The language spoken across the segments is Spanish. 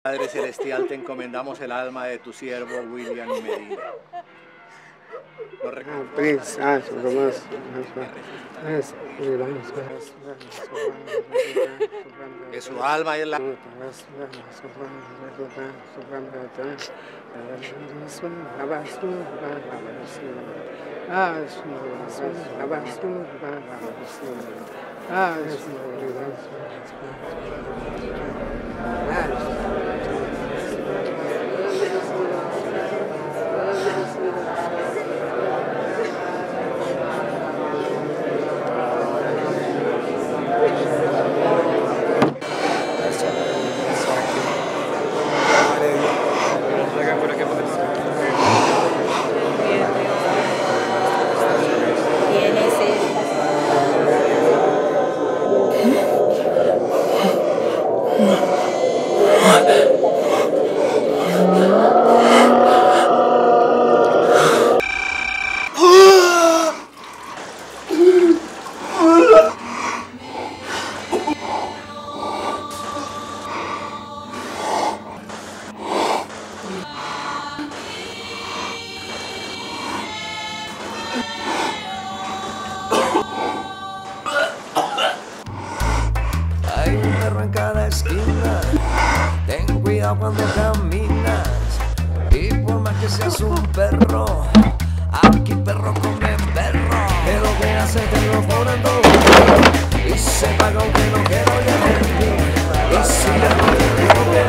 Padre Celestial, te encomendamos el alma de tu siervo William Medina. Que su alma es la... Hay un perro en cada esquina, ten cuidado cuando caminas. Y por más que seas un perro, aquí perro come perro. Que lo que hace te lo ponen todo y se paga aunque no quiero ya mentir. Y si ya no te digo que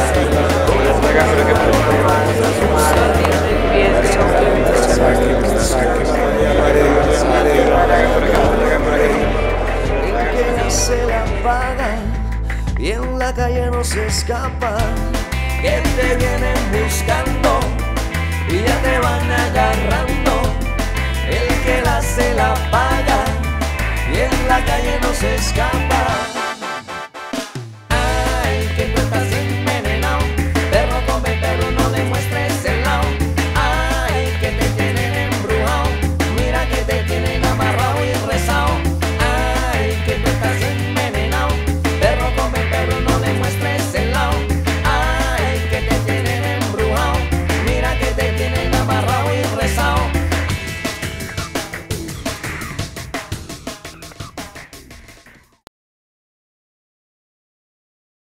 se la pagan y en la calle no se escapan, que te vienen buscando y ya te van agarrando. El que la se la paga y en la calle no se escapa.